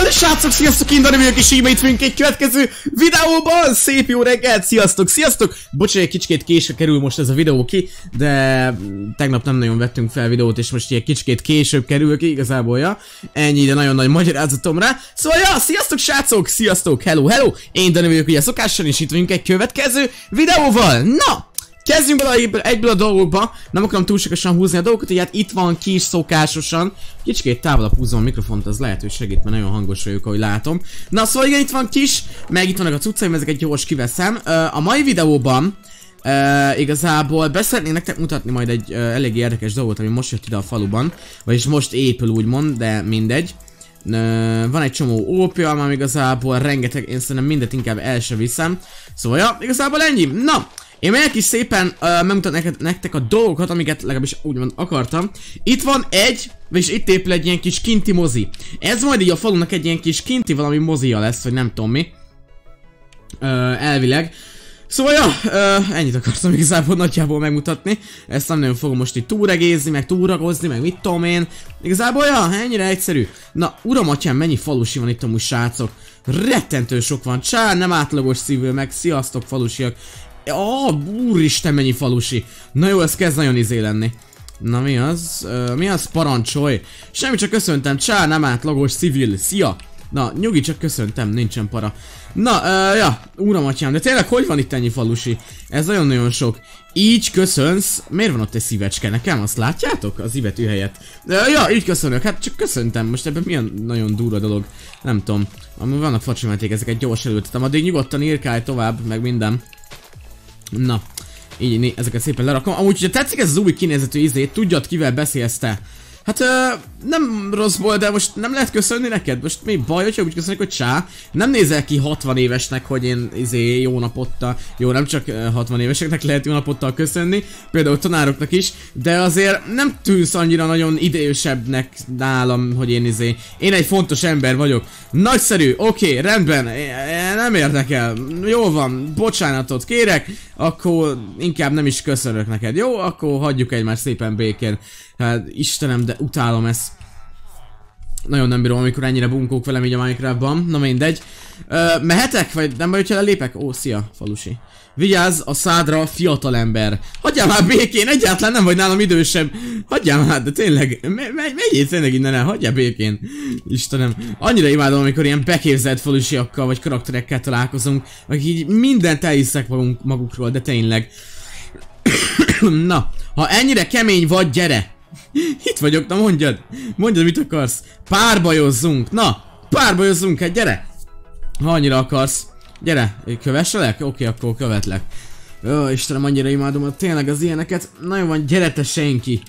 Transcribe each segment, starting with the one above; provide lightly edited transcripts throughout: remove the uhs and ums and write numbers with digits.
Srácok, sziasztok, én Dani vagyok, és így itt vagyunk egy következő videóban. Szép jó reggelt, sziasztok, sziasztok. Bocsánat, egy kicsikét késve kerül most ez a videó ki, de tegnap nem nagyon vettünk fel videót, és most ilyen kicsikét később kerül ki, igazából, ja. Ennyi, de nagyon nagy magyarázatom rá. Szóval, ja, sziasztok srácok, sziasztok, hello. Én Dani vagyok, ugye szokással, és itt vagyunk egy következő videóval. Na! Kezdjünk bele egyből a dolgokba, nem akarom túlságosan húzni a dolgokat, így hát itt van kis szokásosan. Kicsikét távolabb húzom a mikrofont, az lehet, hogy segít, mert nagyon hangos vagyok, ahogy látom. Na szóval igen, itt van kis, meg itt vannak a cuccaim, ezeket gyors kiveszem. A mai videóban igazából beszeretnék nektek mutatni majd egy elég érdekes dolgot, ami most jött ide a faluban. Vagyis most épül úgymond, de mindegy. Van egy csomó ópium, igazából rengeteg, én szerintem mindet inkább el se viszem. Szóval ja, igazából ennyi. Na! Én megyek is szépen megmutatom nektek a dolgokat, amiket legalábbis úgymond akartam. Itt van egy, vagyis itt épül egy ilyen kis kinti mozi. Ez majd így a falunak egy ilyen kis kinti valami mozia lesz, vagy nem tudom mi. Elvileg. Szóval ja, ennyit akartam igazából nagyjából megmutatni. Ezt nem nagyon fogom most itt túregézni, meg túragozni, meg mit tudom én. Igazából ja, ennyire egyszerű. Na, uram atyám, mennyi falusi van itt amúgy, srácok. Rettentő sok van. Csá, nem átlagos szívül, meg sziasztok falusiak. Úristen, mennyi falusi. Na jó, ez kezd nagyon izé lenni. Na mi az? Parancsolj. Semmi, csak köszöntem. Csá, nem átlagos civil. Szia. Na, nyugi, csak köszöntem, nincsen para. Na, ja, uram atyám, de tényleg hogy van itt ennyi falusi? Ez nagyon-nagyon sok. Így köszönsz. Miért van ott egy szívecske nekem? Azt látjátok? Az illető helyett. Ja, így köszönök. Hát csak köszöntem. Most ebben milyen nagyon durva dolog. Nem tudom. Amúgy vannak facsimeték, ezeket gyors előttem. Addig nyugodtan írkálj tovább, meg minden. Na, így ezeket szépen lerakom. Amúgy, hogyha tetszik ez az új kinézetű izét, tudjad, kivel beszélsz te. Hát, nem rosszból, de most nem lehet köszönni neked? Most mi baj, hogyha úgy köszönjük, hogy csá? Nem nézel ki 60 évesnek, hogy én jó napottal. Jó, nem csak 60 éveseknek lehet jó napottal köszönni, például tanároknak is, de azért nem tűnsz annyira nagyon idősebbnek nálam, hogy én Én egy fontos ember vagyok. Nagyszerű, oké, rendben, nem érdekel. Jó van, bocsánatot kérek, akkor inkább nem is köszönök neked. Jó, akkor hagyjuk egymást szépen békén. Hát Istenem, de utálom ezt. Nagyon nem bírom, amikor ennyire bunkók velem így a Minecraftban. Na mindegy. Mehetek? Vagy nem baj, hogyha lelépek? Ó, szia, falusi. Vigyázz a szádra, fiatalember. Hagyjál már békén, egyáltalán nem vagy nálam idősebb. Hagyjál már, de tényleg, megyél tényleg innen el, hagyjál békén. Istenem, annyira imádom, amikor ilyen beképzelt falusiakkal vagy karakterekkel találkozunk, akik így mindent elhiszek magukról, de tényleg. Na, ha ennyire kemény vagy, gyere! Itt vagyok, na mondjad! Mondjad, mit akarsz? Párbajozzunk! Na! Párbajozzunk, hát gyere! Ha annyira akarsz. Gyere, kövesselek? Oké, akkor követlek. Ó, Istenem, annyira imádom tényleg az ilyeneket. Na jó van, gyere te senki!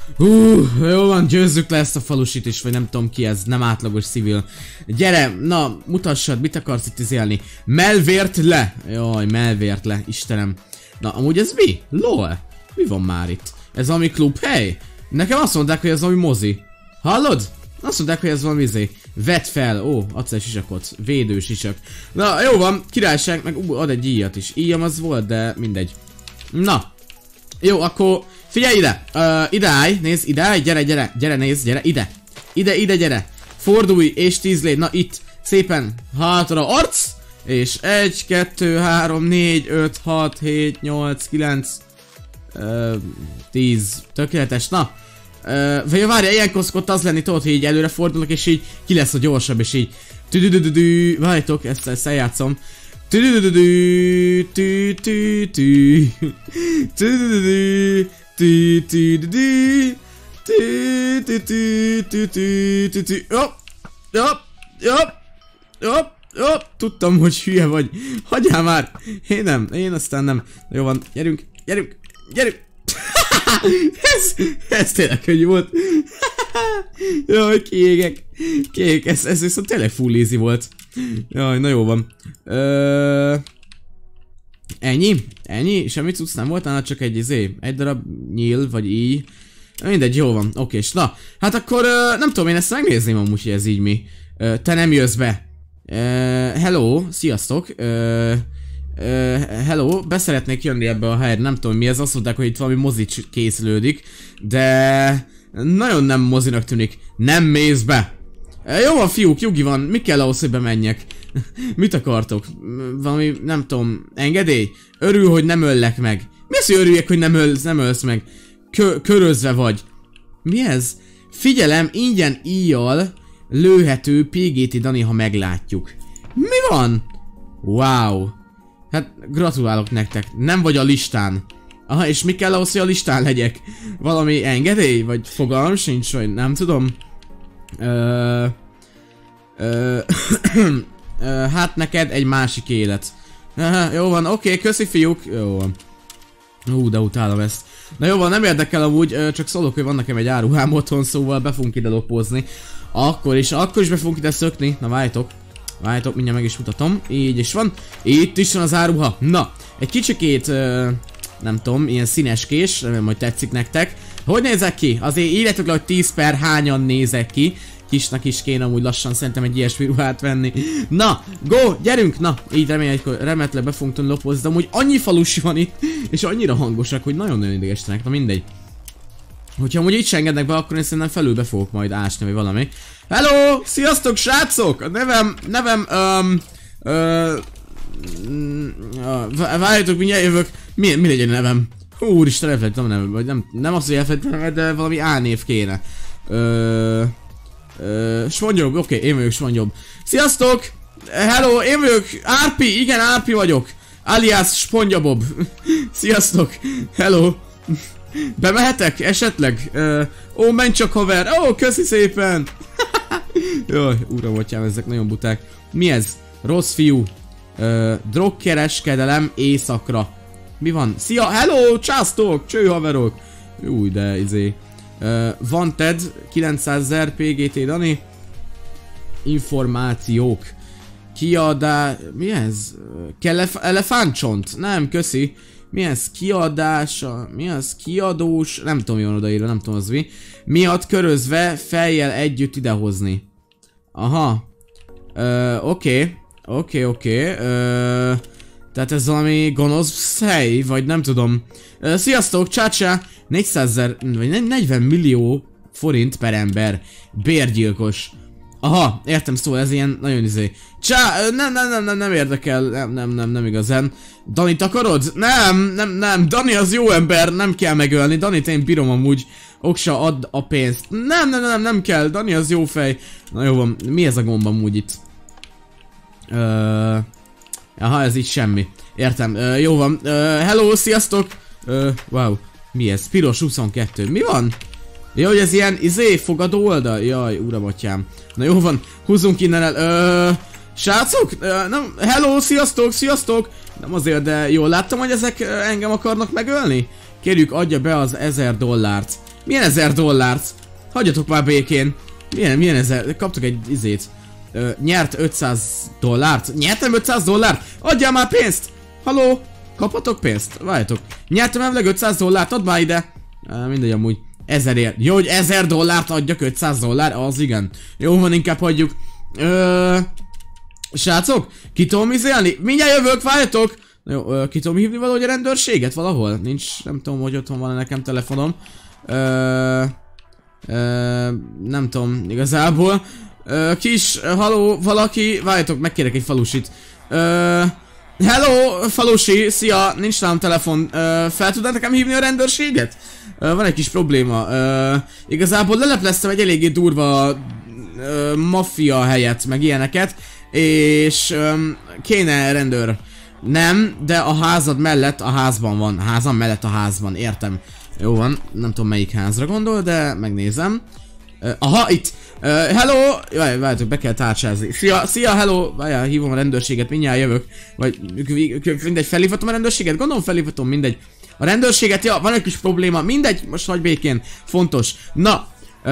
Jó van, győzzük le ezt a falusit is, vagy nem tudom ki ez, nem átlagos civil. Gyere, na, mutassad, mit akarsz itt izélni? Melvért le! Jaj, melvért le, Istenem. Na, amúgy ez mi? LOL! Mi van már itt? Ez valami klubhely? Nekem azt mondták, hogy ez valami mozi. Hallod? Azt mondták, hogy ez valami izé. Vedd fel, ó, adsz egy sisakot. Védősisak. Na, jó van, királyság, meg ad egy íjat is. Íjam az volt, de mindegy. Na. Jó, akkor figyelj ide. Ide állj, nézd, ide állj, gyere, nézd, gyere, ide. Ide, gyere. Fordulj, és 10 légy, na itt. Szépen, hátra, arc. És 1, 2, 3, 4, 5, 6, 7, 8, 9, 10. Tökéletes, na. Vagy várja, ilyenkor szokott az lenni, tudod, hogy így előre fordulok, és így ki lesz a gyorsabb, és így tüdüdüdüdü, várjátok, ezt eljátszom. Tüdüdüdüdü, tüdüdüdü, tüdüdüdü, tüdüdüdü, tüdüdüdü, hopp, tudtam, hogy hülye vagy. Hagyjál már! Én aztán nem. Jó van, gyerünk. Ez tényleg könnyű volt. Jaj, kiégek. Ez viszont tényleg full easy volt. Jaj, na jó van. Ennyi? Semmi cucc nem volt, nála csak egy darab nyíl, vagy így. Mindegy, jó van, okés. Na, hát akkor nem tudom, én ezt megnézném amúgy, hogy ez így mi. Te nem jössz be. Hello, sziasztok. Hello, beszeretnék jönni ebbe a helyre, nem tudom mi ez, azt mondták, hogy itt valami mozi készülődik, de nagyon nem mozinak tűnik. Nem mész be. Jó van, fiúk, nyugi van. Mi kell ahhoz, hogy bemenjek? Mit akartok? Valami, nem tudom, engedély? Örül, hogy nem öllek meg. Mi az, hogy örüljek, hogy nem ölsz meg? Körözve vagy. Mi ez? Figyelem, ingyen íjjal lőhető PGT Dani, ha meglátjuk. Mi van? Wow. Hát gratulálok nektek. Nem vagy a listán. Aha, és mi kell ahhoz, hogy a listán legyek? Valami engedély? Vagy fogalmam sincs, vagy nem tudom. Hát neked egy másik élet. Jó van, oké, köszi fiúk. Jó van. De utálom ezt. Na jó van, nem érdekel amúgy, csak szólok, hogy van nekem egy áruhám otthon, szóval be fogunk ide lopozni. Akkor is be fogunk ide szökni. Na várjátok. Várjátok, mindjárt meg is mutatom. Így is van. Itt is van az áruha. Na, egy kicsikét, nem tudom, ilyen színeskés, remélem, hogy tetszik nektek. Hogy nézek ki? Azért írjátok le, hogy 10 per hányan nézek ki. Kisnak is kéne amúgy lassan szerintem egy ilyesmi ruhát venni. Na, go, gyerünk! Na, így remélhetőleg be fogunk tudni lopozni, de amúgy annyi falusi van itt, és annyira hangosak, hogy nagyon-nagyon idegesítenek. Na mindegy. Hogyha amúgy itt se engednek be, akkor én szerintem felül be fogok majd ásni, vagy valami. Hello! Sziasztok, srácok! A nevem, várjátok, mindjárt jövök. Mi legyen a nevem? Úristen, elfelejtettem a nevem, vagy nem azt, hogy elfelejtettem, de valami álnév kéne. Svongyob, oké, én vagyok Svongyob. Sziasztok! Hello, én vagyok Árpi, igen, Árpi vagyok. Alias Spongyabob. Sziasztok! Hello! Bemehetek esetleg? Ó, menj csak haver! Ó, köszi szépen! Jaj, uram, atyám, ezek nagyon buták. Mi ez? Rossz fiú. Drogkereskedelem éjszakra. Mi van? Szia! Hello! Császtok! Cső haverok! Új, de izé. Wanted 900.000 PGT Dani. Információk. Kiadás. Mi ez? Elefántcsont? Nem, köszi. Mi ez? Kiadása? Mi az? Kiadós? Nem tudom, jól odaírva, nem tudom az mi. Miatt körözve fejjel együtt idehozni. Aha. Oké. Tehát ez valami gonosz hely, vagy nem tudom. Sziasztok, csácsá! 400.000, vagy 40 millió forint per ember. Bérgyilkos. Aha, értem, szóval ez ilyen nagyon izé. Nem érdekel, nem igazán. Danit akarod? Nem, Dani az jó ember, nem kell megölni. Danit én bírom amúgy. Oksa, add a pénzt. Nem kell, Dani az jó fej. Na jó van, mi ez a gomb amúgy itt? Aha, ez így semmi. Értem, jó van. Hello, sziasztok! Wow, mi ez? Piros 22. Mi van? Jó, hogy ez ilyen fogadó oldal? Jaj, uram atyám. Na jó van, húzzunk innen el. Srácok? Nem, hello, sziasztok! Nem azért, de jól láttam, hogy ezek engem akarnak megölni? Kérjük, adja be az $1000. Milyen $1000? Hagyjatok már békén. Milyen 1000? Kaptok egy nyert $500. Nyertem $500? Adjál már pénzt! Halló? Kaphatok pénzt? Várjatok. Nyertem elvileg $500, add már ide. Mindegy amúgy. 1000-ért. Jó, hogy $1000 adjak $500, az igen. Jó van, inkább hagyjuk. Srácok, ki tudom izélni? Mindjárt jövök, várjatok! Jó, ki tudom hívni valahogy a rendőrséget valahol? Nincs, nem tudom, hogy otthon van nekem telefonom. Nem tudom, igazából. Haló, valaki, várjatok, megkérek egy falusit. Hello, falusi, szia, nincs nálam telefon. Fel tudnád nekem hívni a rendőrséget? Van egy kis probléma. Igazából lelepleztem egy eléggé durva maffia helyet, meg ilyeneket. És kéne rendőr. Nem, de a házad mellett a házban van. A házam mellett a házban, értem. Jó van, nem tudom melyik házra gondol, de megnézem. Aha, itt. Hello! Jaj, várjátok, be kell tárcsázni. Szia, hello! Várjál, hívom a rendőrséget, mindjárt jövök. Vagy mindegy, felhívhatom a rendőrséget? Gondolom felhívhatom, mindegy. A rendőrséget, ja, van egy kis probléma, mindegy, most hagyj békén. Fontos. Na,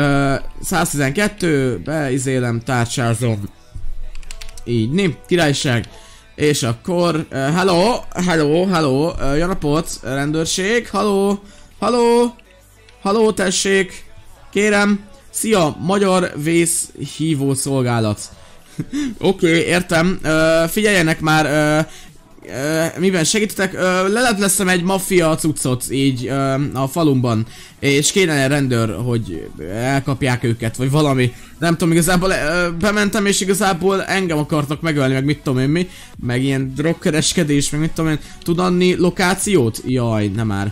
112, beizélem, tárcsázom. Így, királyság. És akkor, hello, jó napot, rendőrség, hello, tessék, kérem, szia, magyar vészhívó szolgálat. Oké, értem, figyeljenek már, mivel segítetek, lelepleztem egy maffia cuccot így a falumban, és kéne egy rendőr, hogy elkapják őket, vagy valami. Nem tudom, igazából bementem, és igazából engem akartak megölni, meg mit tudom én mi, meg ilyen drogkereskedés, meg mit tudom én. Tud adni lokációt? Jaj, nem már.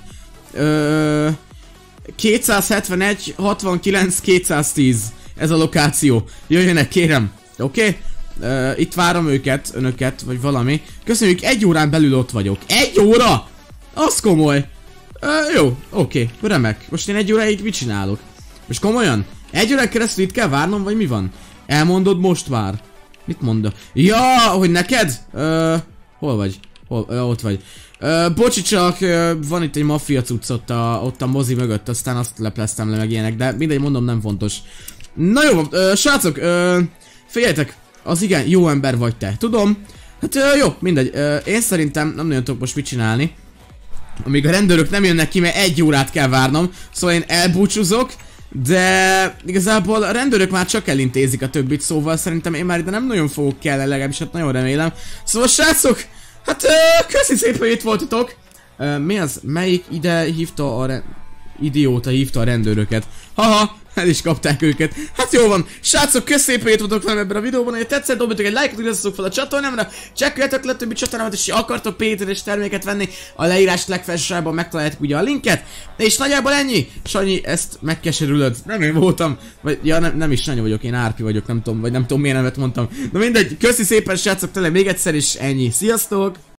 271, 69, 210. Ez a lokáció. Jöjjenek, kérem. Oké? Itt várom önöket, vagy valami. Köszönjük, 1 órán belül ott vagyok. 1 óra? Az komoly. Jó, oké, remek. Most én 1 óráig mit csinálok? Most komolyan? 1 órán keresztül itt kell várnom, vagy mi van? Elmondod, most vár. Mit mondod? Ja, hogy neked? Hol vagy? Ott vagy. Bocsi csak, van itt egy maffia cucc ott a mozi mögött, aztán azt lepleztem le meg ilyenek, de mindegy, mondom, nem fontos. Na jó, srácok, figyeljetek, az igen, jó ember vagy te, tudom. Hát jó, mindegy, én szerintem nem nagyon tudok most mit csinálni. Amíg a rendőrök nem jönnek ki, mert 1 órát kell várnom, szóval én elbúcsúzok. De igazából a rendőrök már csak elintézik a többit, szóval szerintem én már ide nem nagyon fogok kelleni, legalábbis hát nagyon remélem. Szóval srácok, hát köszi szépen, hogy itt voltatok. Mi az? Melyik ide hívta a idióta hívta a rendőröket? Haha, el is kapták őket. Hát jó van, srácok, köszi szépen, hogy itt voltatok velem ebben a videóban, hogy tetszett, dobjatok egy lájkot, iratkozzatok fel a csatornámra, csekkoljátok le a többi csatornámat, és ha akartok Péteres terméket venni, a leírás legfelső sávban megtaláljátok ugye a linket. És nagyjából ennyi. Sanyi, ezt megkeserülöd. Nem én voltam. Vagy, ja, nem is Sanyi vagyok, én Árpi vagyok, nem tudom, vagy nem tudom milyen nevet mondtam. Na mindegy, köszi szépen, srácok, tényleg még egyszer, és ennyi. Sziasztok!